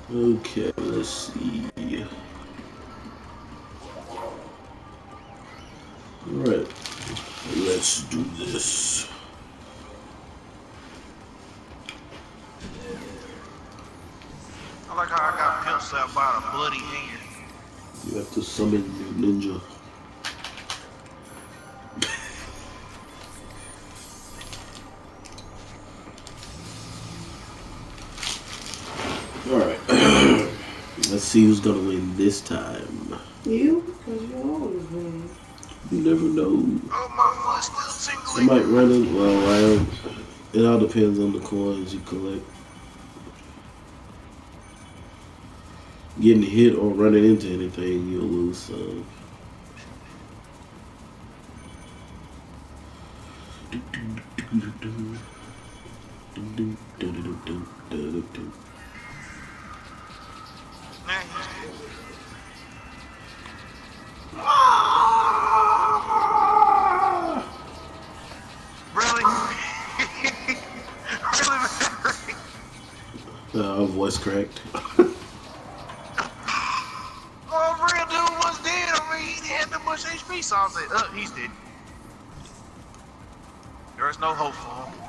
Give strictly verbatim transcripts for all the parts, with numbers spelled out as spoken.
Okay, let's see. Alright, let's do this. I like how I got pimp slapped by a bloody hand. You have to summon your ninja. Alright. Let's see who's gonna win this time. You? Because you always win. You never know. Oh, my foot's still tingling. I might run in. Well, I am. It all depends on the coins you collect. Getting hit or running into anything, you'll lose some. Uh, voice cracked. Oh, real dude was dead. I mean, he had that much H P, so I said, oh, he's dead. There is no hope for him.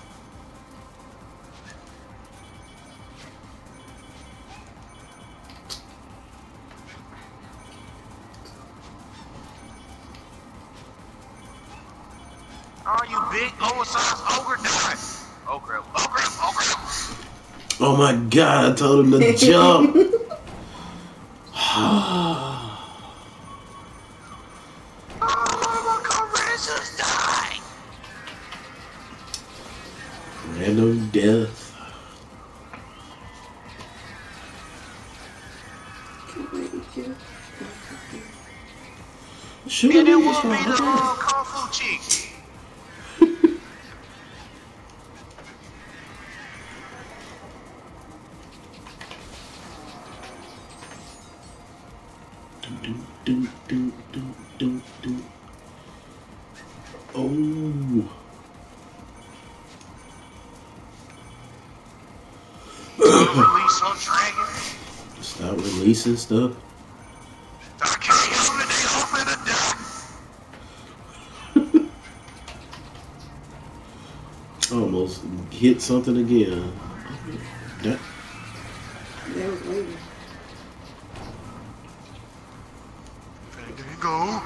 Oh, you big, oversized ogre, die. Oh, crap. Oh, crap. Oh, crap. Oh my god, I told him to jump. Oh, my comrades just died. Random death. Should And it we will just be the go? uh, Kung Fu chick. Do, do, do, do, do. Oh. Release on dragon. Stop releasing stuff. I can't help it, they open the door. Almost hit something again. That. That was waiting. There you go.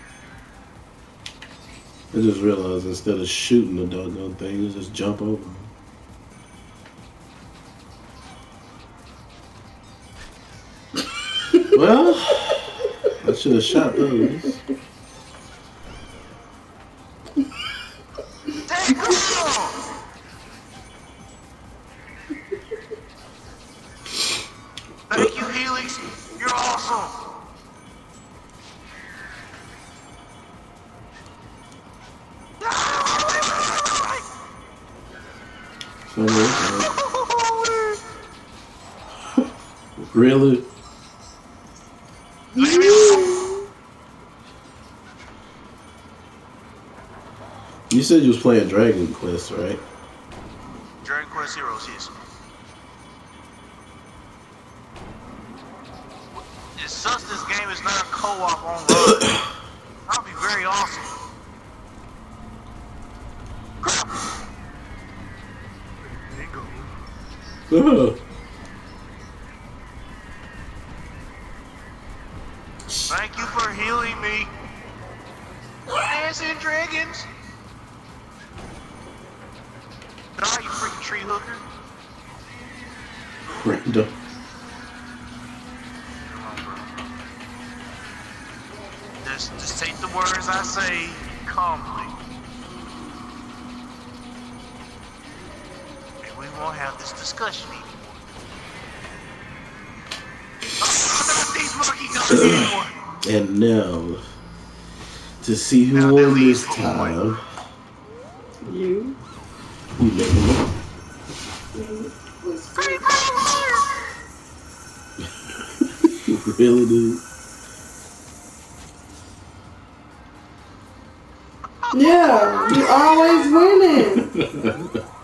I just realized instead of shooting the doggone thing, you just jump over. Well, I should have shot those. Take off. Thank you, Helix. You're awesome. Really? You said you was playing Dragon Quest, right? Dragon Quest Heroes, yes. It sucks this game is not a co-op online. That would be very awesome. There you go. Uh-huh. Thank you for healing me. Dancing dragons. Die, you freaking tree hooker. Random. Just, just take the words I say calmly. And we won't have this discussion anymore. Oh, not these monkey guns anymore. And now, to see who Now won delete this for time. You? You never know. Really, dude? Yeah, you always winning.